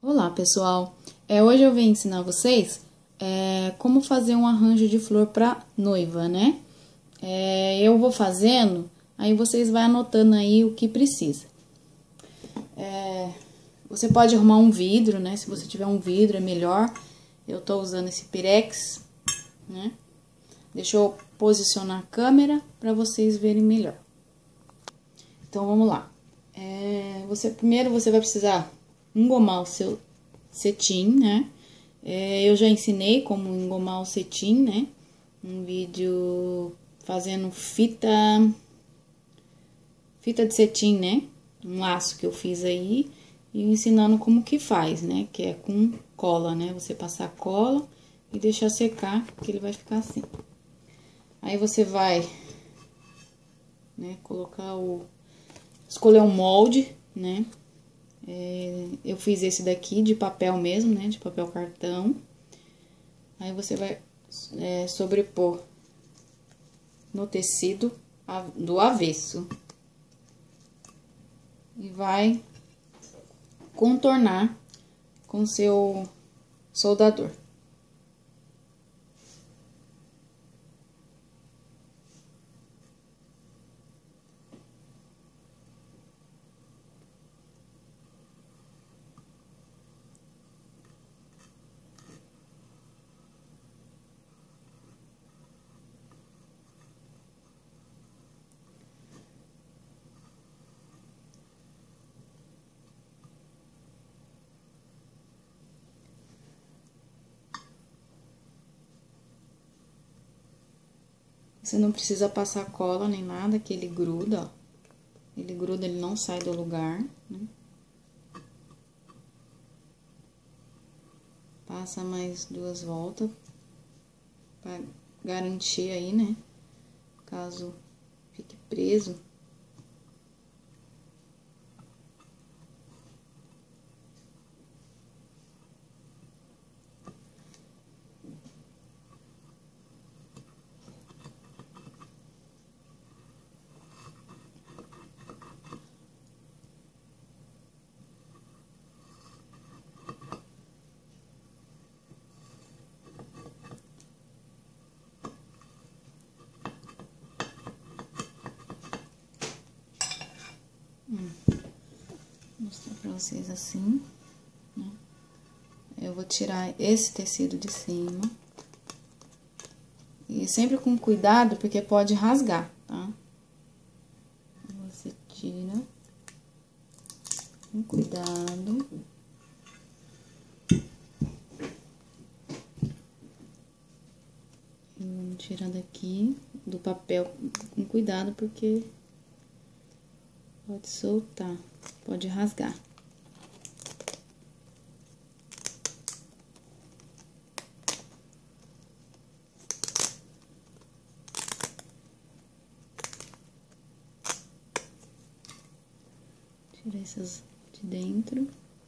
Olá, pessoal! Hoje eu venho ensinar vocês como fazer um arranjo de flor para noiva, né? Eu vou fazendo, aí vocês vão anotando aí o que precisa. Você pode arrumar um vidro, né? Se você tiver um vidro é melhor. Eu tô usando esse Pirex, né? Deixa eu posicionar a câmera para vocês verem melhor. Então, vamos lá. Primeiro você vai precisar engomar o seu cetim, né? Eu já ensinei como engomar o cetim, né? Um vídeo fazendo fita de cetim, né? Um laço que eu fiz aí e ensinando como que faz, né? Que é com cola, né? Você passar cola e deixar secar, que ele vai ficar assim. Aí você vai, né, escolher um molde, né? Eu fiz esse daqui de papel mesmo, né? De papel cartão. Aí você vai sobrepor no tecido do avesso. E vai contornar com seu soldador. Você não precisa passar cola nem nada, que ele gruda, ó. Ele gruda, ele não sai do lugar, né? Passa mais 2 voltas pra garantir aí, né? Caso fique preso. Vou mostrar pra vocês assim, né? Eu vou tirar esse tecido de cima. E sempre com cuidado, porque pode rasgar, tá? Você tira com cuidado. E vamos tirar daqui do papel com cuidado, porque pode soltar, pode rasgar. Tira essas de dentro.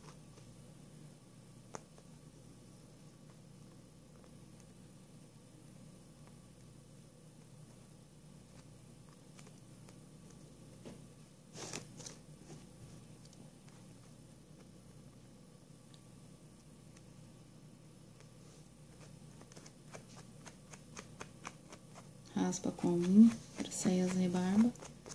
Raspa com a unha pra sair as rebarbas.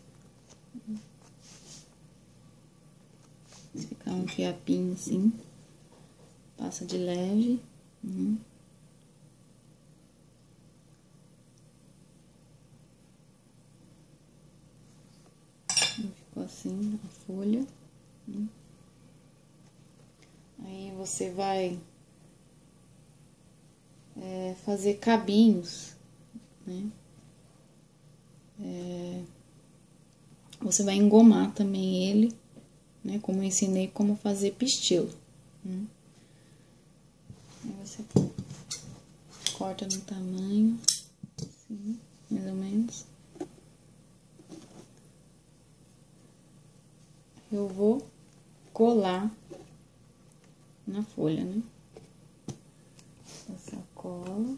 Se ficar um fiapinho assim, passa de leve. Ficou assim a folha. Aí você vai fazer cabinhos, né? Você vai engomar também ele, né? Como eu ensinei como fazer pistilo. Aí você corta no tamanho, assim, mais ou menos. Eu vou colar na folha, né? Essa cola.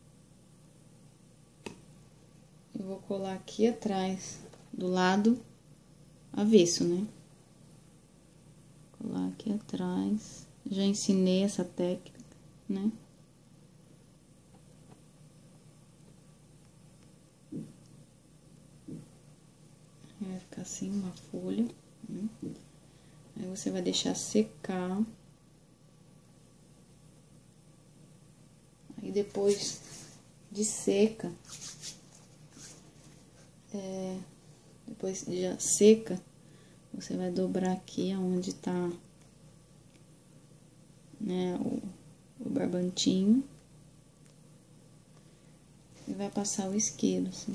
Eu vou colar aqui atrás, do lado avesso, né? Colar aqui atrás. Já ensinei essa técnica, né? Vai ficar assim uma folha, né? Aí você vai deixar secar. Aí depois de seca, depois de já seca, você vai dobrar aqui onde tá, né, o barbantinho. E vai passar o isqueiro, assim,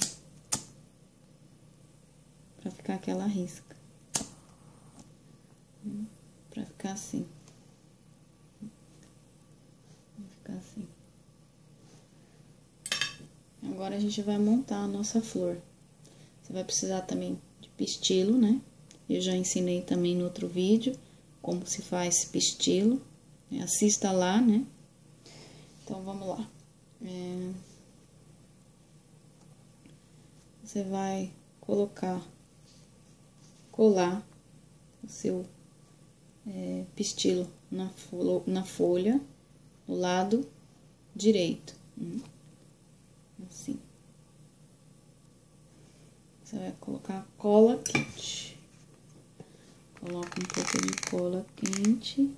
pra ficar aquela risca. Pra ficar assim. Vai ficar assim. Agora a gente vai montar a nossa flor. Você vai precisar também de pistilo, né? Eu já ensinei também no outro vídeo como se faz pistilo. Assista lá, né? Então, vamos lá. Você vai colar o seu pistilo na folha, do lado direito. Assim. Você vai colocar cola quente. Coloca um pouco de cola quente.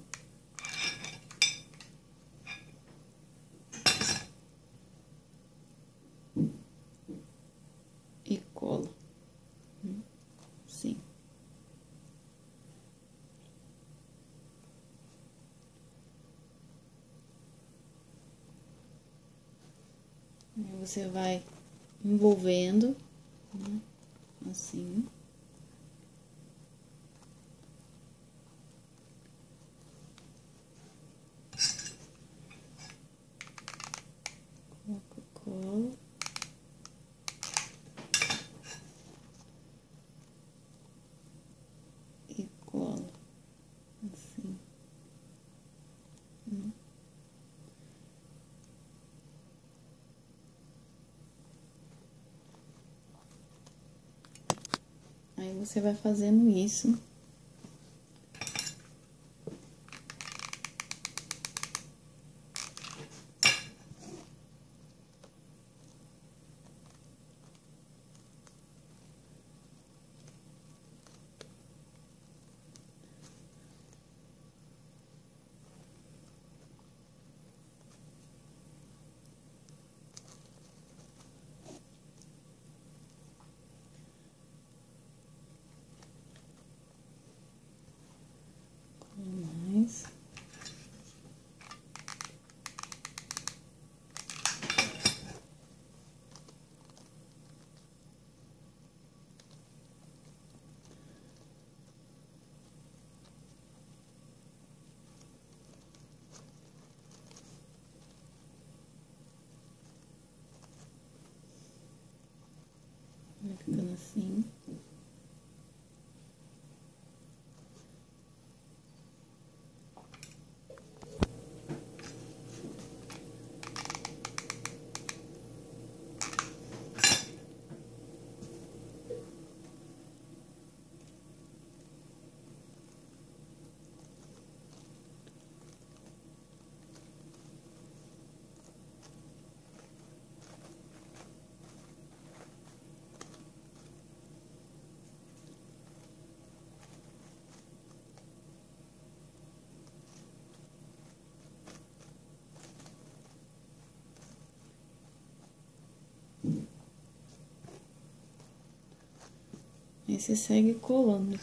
E cola. Assim. Aí você vai envolvendo, né? Assim. Coloca cola. E cola. Assim. Aí você vai fazendo isso. Mais. Vai ficando assim. Aí você segue colando.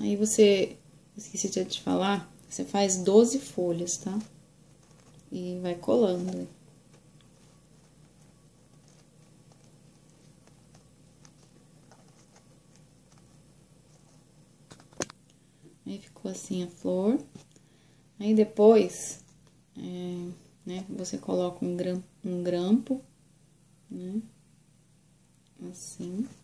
Aí você, esqueci de te falar, você faz 12 folhas, tá? E vai colando. Aí ficou assim a flor. Aí depois, né, você coloca um grampo, né? Assim.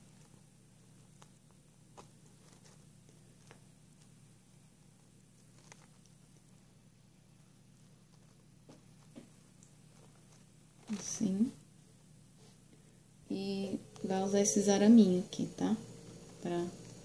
Assim. E vai usar esses araminhos aqui, tá? Pra...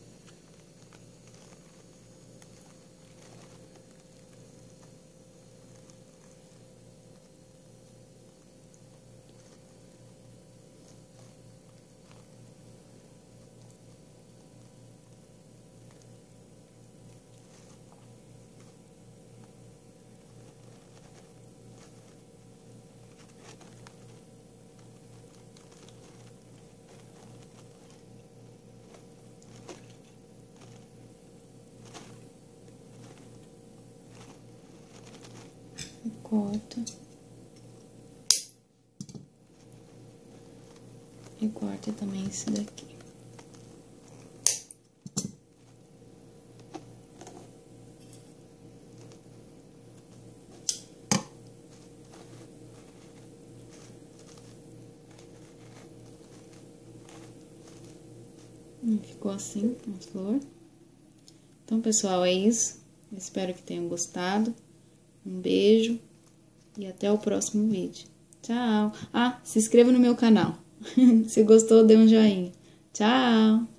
corta. E corta também esse daqui. Ficou assim a flor. Então, pessoal, é isso. Espero que tenham gostado. Um beijo e até o próximo vídeo. Tchau! Ah, se inscreva no meu canal. Se gostou, dê um joinha. Tchau!